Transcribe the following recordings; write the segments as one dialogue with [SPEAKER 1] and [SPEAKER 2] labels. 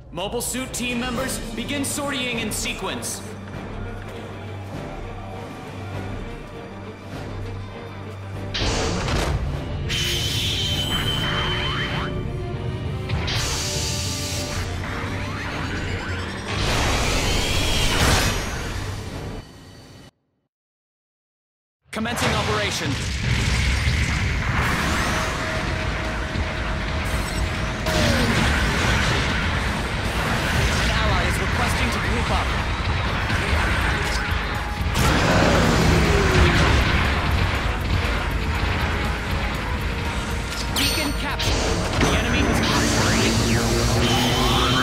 [SPEAKER 1] Mobile Suit team members, begin sortying in sequence. Commencing operation. Requesting to group up. Beacon captured. The enemy has captured.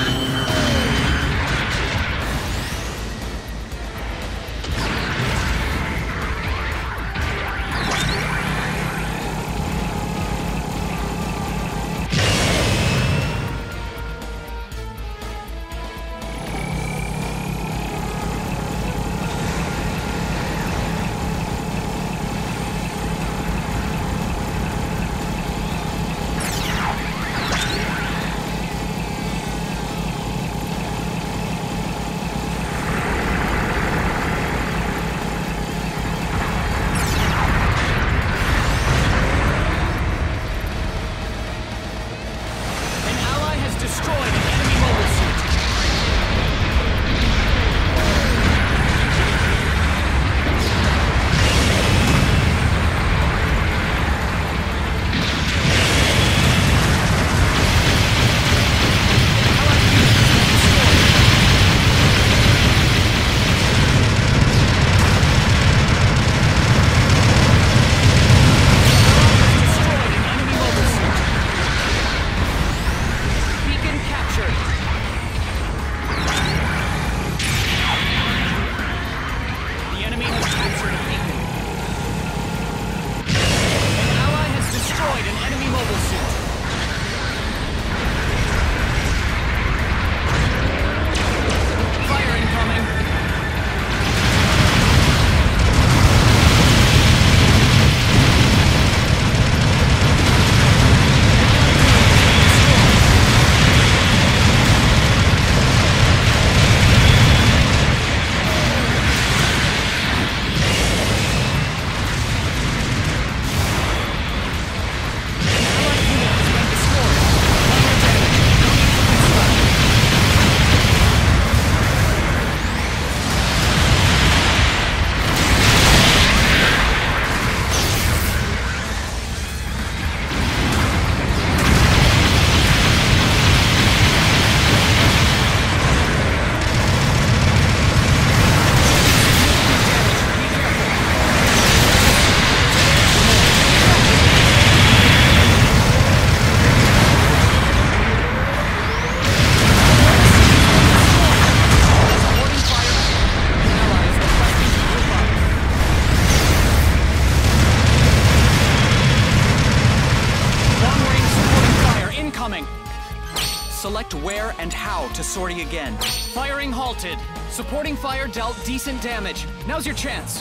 [SPEAKER 1] Select where and how to sortie again. Firing halted. Supporting fire dealt decent damage. Now's your chance.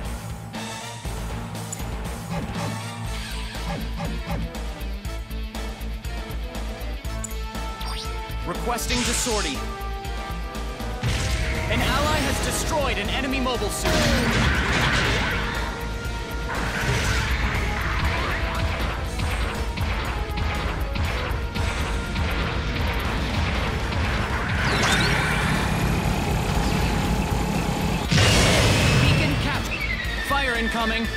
[SPEAKER 1] Requesting to sortie. An ally has destroyed an enemy mobile suit. Incoming.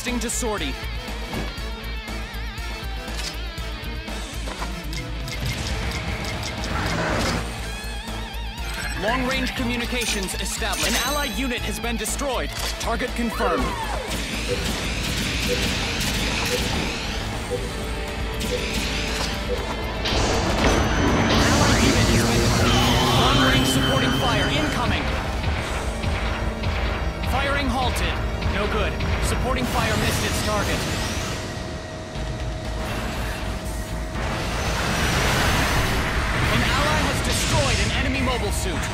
[SPEAKER 1] Adjusting to sortie. Long-range communications established. An allied unit has been destroyed. Target confirmed. Allied unit has been defeated. Long-range supporting fire incoming. Firing halted. No good. Supporting fire missed its target. An ally has destroyed an enemy mobile suit.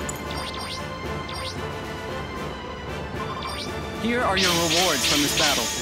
[SPEAKER 1] Here are your rewards from this battle.